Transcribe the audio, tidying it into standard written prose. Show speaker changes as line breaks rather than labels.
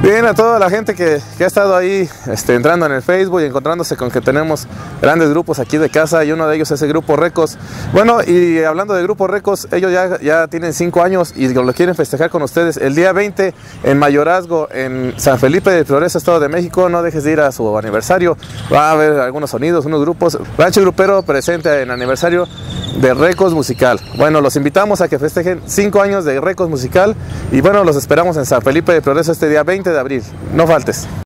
Bien, a toda la gente que ha estado ahí entrando en el Facebook y encontrándose con que tenemos grandes grupos aquí de casa, y uno de ellos es el Grupo Recos. Bueno, y hablando de Grupo Recos, ellos ya tienen 5 años y lo quieren festejar con ustedes el día 20 en Mayorazgo, en San Felipe de Flores, Estado de México. No dejes de ir a su aniversario, va a haber algunos sonidos, unos grupos. Rancho Grupero presente en aniversario de Recos Musical. Bueno, los invitamos a que festejen 5 años de Recos Musical y bueno, los esperamos en San Felipe de Flores este día 20 de abril. No faltes.